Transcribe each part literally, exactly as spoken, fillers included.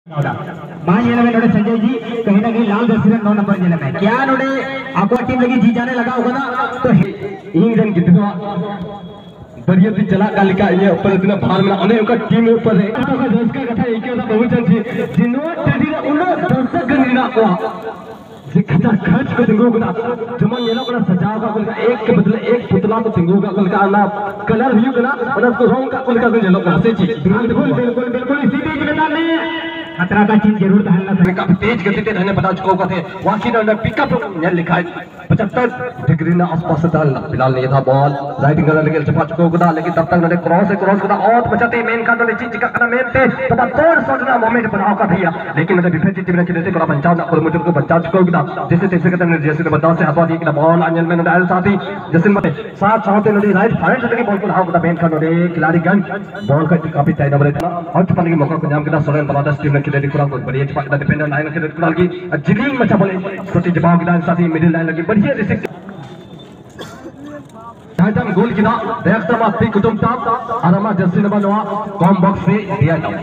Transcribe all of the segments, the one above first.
मान जेल में नोड़े संजय जी कहीं ना कहीं लाल दस नौ नंबर जेल में क्या नोड़े आपको टीम लगी जी जाने लगा होगा ना तो इंग्लैंड कितना बढ़िया थी चला कालिका ये ऊपर इतना भार में अने उनका टीम ऊपर है का दस का कथा एक होता बहुचन जी जिनो तेरी उनो दस गनीना को जे खता खर्च को दिंगो गुना जमन ये लोग ना सजाव का कुल का एक के बदले एक पुतला तो दिंगो का कुल का ना कलर व्यू ना और उसको रंग का कुल का ये लोग से जी बिल्कुल बिल्कुल बिल्कुल इसी बीच में डालने खतरा का चीज जरूर डालना था काफी तेज गति से रहने बता चुका होगा थे वाकई ने पिकअप ये लिखा है पचहत्तर डिग्री ना आसपास से डालना फिलहाल नहीं था बॉल राइटिंग करने के लिए चपा चुका होगा लेकिन तब तक ने क्रॉस से क्रॉस करना और बचाते मेन का तो चीज का करना मेन थे तब तोड़ शॉट ना मोमेंट बनाओ का भैया लेकिन मतलब डिफेंसिव टीम ने खेलते को बचाव ना किलोमीटर को बचा चुका होगा जैसे तैसे कहते हैं जैसे बताओ से हवा दी कि बॉल अंजल में डायल साथी जैसे मत साथ चाहते ने राइट फाइट से बॉल को हाउ का मेन का ने खिलाड़ी गन बॉल का काफी टाइट नंबर था और चपने के मौका को नाम के सोलन बालादस टीम ने खेले को बहुत बढ़िया चपा डिफेंडर लाइन के कुणाल की जिलिंग मचा बोले छोटी जवाब के साथी मिडिल लाइन लगी बढ़िया रिसिक हम गोल किना देखता माती कुटुंब ताप आरामा जर्सी नंबर नौ कॉम बॉक्स से दिया जाओ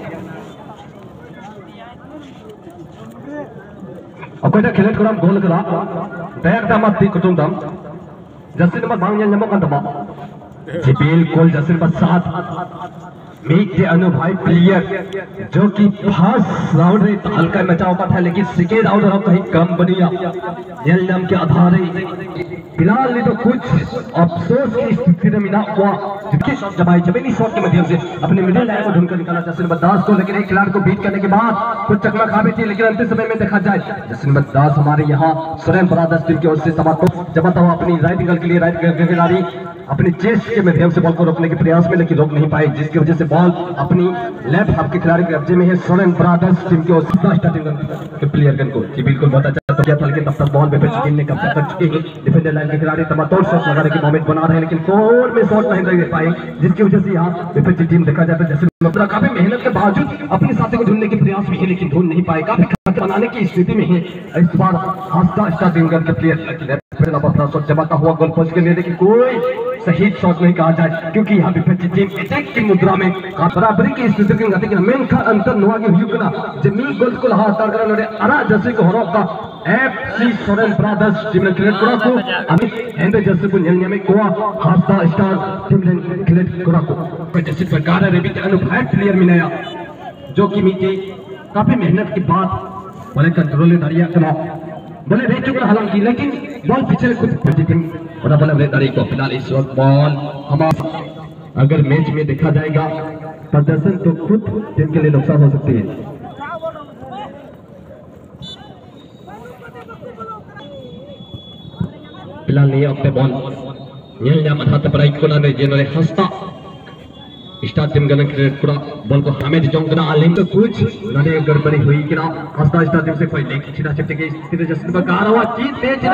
अकोटा खेलत कोराम गोल करा देखता माती कुटुंब ताप जर्सी नंबर बांग नंबर कंदमा जी बिल्कुल जर्सी नंबर सात मीट के अनु भाई प्लेयर जो कि फर्स्ट राउंड में हल्का मचाव का था लेकिन सेकेंड राउंड और कहीं कम बनिया ये नाम के आधार फिलहाल ने तो कुछ अफसोस की स्थिति में मिला हुआ जिसकी शॉट जमाई जमीनी शॉट के माध्यम से अपने मिडिल लाइन को ढूंढकर निकाला जैसे नंबर दस को लेकिन एक खिलाड़ी को बीट करने के बाद कुछ चकमा खा भी थी लेकिन अंतिम समय में देखा जाए जैसे नंबर दस हमारे यहाँ सोरेन ब्रदर्स टीम की ओर से जमाता हुआ अपनी राइट एंगल के लिए राइट खिलाड़ी अपनी चेस्ट के माध्यम से बॉल को रोकने के प्रयास में लेकिन रोक नहीं पाए जिसकी वजह से बॉल अपनी लेफ्ट हाफ के खिलाड़ी के कब्जे में है सोरेन ब्रदर्स टीम की ओर से स्टार्टिंग के प्लेयर गन को जी बिल्कुल बहुत अच्छा तो क्या था लेकिन तब तक बॉल पे टीम ने कब्जा कर चुके हैं डिफेंडर लाइन के खिलाड़ी तमाम शॉट लगाने के मोमेंट बना रहे हैं लेकिन गोल में शॉट नहीं लग पाए जिसकी वजह से यहाँ डिफेंसिव टीम देखा जाता है जैसे मतलब काफी मेहनत के बावजूद अपने साथी को ढूंढने के प्रयास में है लेकिन ढूंढ नहीं पाए काफी बनाने की स्थिति में है इस बार हास्ता स्टार्टिंग के प्लेयर शॉट जमाता हुआ गोल पोस्ट के लिए लेकिन कोई सही शॉट नहीं कहा जाए क्योंकि यहाँ डिफेंसिव टीम अटैक की मुद्रा में बराबरी की स्थिति की गति मेन का अंतर नुआ के युगना जमीन गोल को हाथ कर नोडे अरा जैसे को हरोका एफसी सोरेन ब्रदर्स टीम ने क्रिएट करा को अभी एंड जैसे को न्याय में कोआ हास्ता स्टार टीम ने क्रिएट करा को जैसे प्रकार है भी अनुभव प्लेयर मिलाया जो कि मीटे काफी मेहनत के बाद बोले कंट्रोल दरिया करा बोले रह चुका हालांकि लेकिन बॉल पीछे खुद टीम और बोले रेदारी को फिलहाल इस वक्त बॉल हमारा अगर मैच में देखा जाएगा प्रदर्शन तो खुद टीम के लिए नुकसान हो सकती है फिलहाल नहीं अपने बॉल ये या मथा तपराई को ना दे जेनरे हंसता स्टार टीम गन क्रिएट करा बॉल को हमें जोंकना आलिम तो कुछ नने गड़बड़ी हुई कि ना हंसता स्टार टीम से कोई लेके छिड़ा छिपटे के स्थिति जैसे बकार हुआ चीज तेज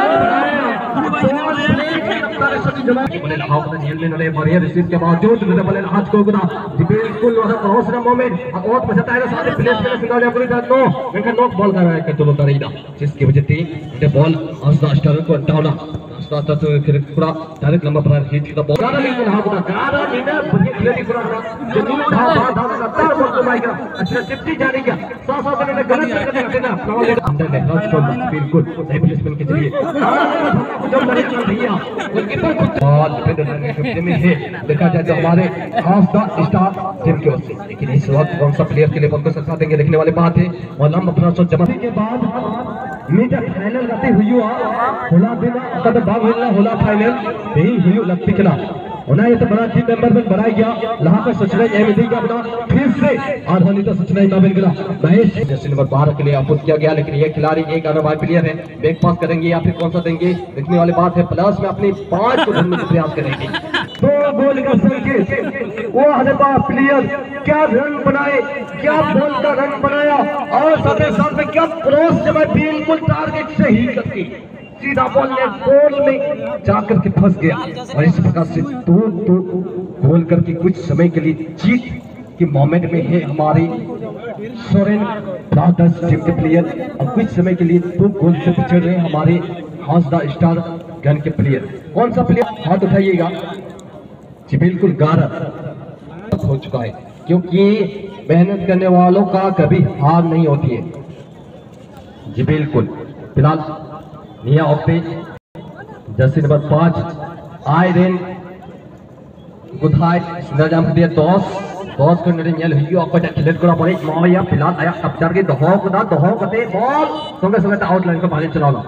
बोले हाउ का जेल में नले बढ़िया रिसीव के बावजूद नले बोले आज को गुना बिल्कुल वहां क्रॉस ना मोमेंट अब बहुत बचाता है सारे प्लेयर के सिंगल या पूरी जात नो इनका नॉक बॉल कर रहा है कंट्रोल कर रही था जिसकी वजह से ये बॉल हंसता स्टार को डाउन स्टार्ट तो फिर पूरा डायरेक्ट नंबर पर हिट का बॉल गाना लेकिन हां पूरा गाना लेना बढ़िया क्लियर पूरा जमीन था था सत्तर बॉल को माइक अच्छा सिफ्टी जाने का सौ सौ से गलत करते ना अंदर है हॉट को बिल्कुल सही प्लेसमेंट के जरिए जो बढ़िया चल रही है गोलकीपर को बॉल डिफेंडर के में है देखा जाए तो हमारे खास द स्टार टीम की ओर से लेकिन इस वक्त कौन सा प्लेयर के लिए बॉल को सत्ता देंगे देखने वाले बात है और हम अपना शॉट जमा के बाद मीटर फाइनल गते हुई होला देना कद भाग होला होला फाइनल यही हुई लगती किना होना ये तो बड़ा टीम मेंबर में बनाया गया लहां पर सचना एमडी का अपना फिर से आधानी तो सचना नाबिल गिरा महेश जैसे नंबर बारह के लिए आउट किया गया लेकिन ये खिलाड़ी एक अनुभवी प्लेयर है बैक पास करेंगे या फिर कौन सा देंगे देखने वाली बात है प्लस में अपनी पांच को ढूंढने का प्रयास करेंगे दो गोल का संकेत वो हजरबा प्लेयर क्या रन बनाए क्या बॉल का रन बनाया और साथ साथ में क्या क्रॉस जमा बिल्कुल टारगेट से ही करके सीधा बॉल ने गोल में जाकर के फंस गया और इस प्रकार से दो दो गोल करके कुछ समय के लिए जीत के मोमेंट में है हमारे सोरेन ब्रदर्स टीम के प्लेयर और कुछ समय के लिए दो गोल से पिछड़ रहे हमारे हास्ता स्टार गन के प्लेयर कौन सा प्लेयर हाथ उठाइएगा जी बिल्कुल गारद हो चुका है क्योंकि मेहनत करने वालों का कभी हार नहीं होती है। जी बिल्कुल। फिलहाल निया ऑक्टे जर्सी नंबर पांच आयरन गुडहाइट नजम dia tos tos ko nari nyel hiyo ako ja kilet kora pare moya फिलहाल आया capture के दहो को दा दहो कते बॉल संगे संगे आउटलाइन को बाहर चलाओ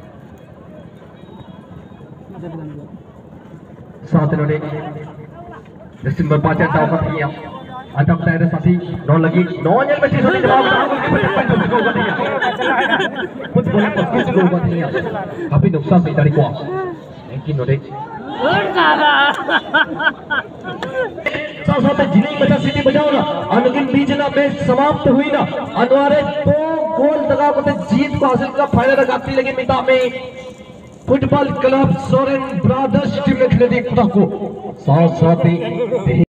साथ नोडे जर्सी नंबर पांच टाव का किया अटक टायर साथी नौ लगी नौ nyel में छोटे जवाब कुछ गोल कुछ बोले कुछ गोल नहीं काफी नुकसान भी dari को लेकिन नोडे साथ जिले बचा सिटी बजाओ ना अनगिन बीच ना मैच समाप्त हुई ना अनवारे दो गोल दगा को जीत को हासिल का फाइनल लगाती लगी मिता में football club Soren brothers team ने खेले खुदा को साथ साथ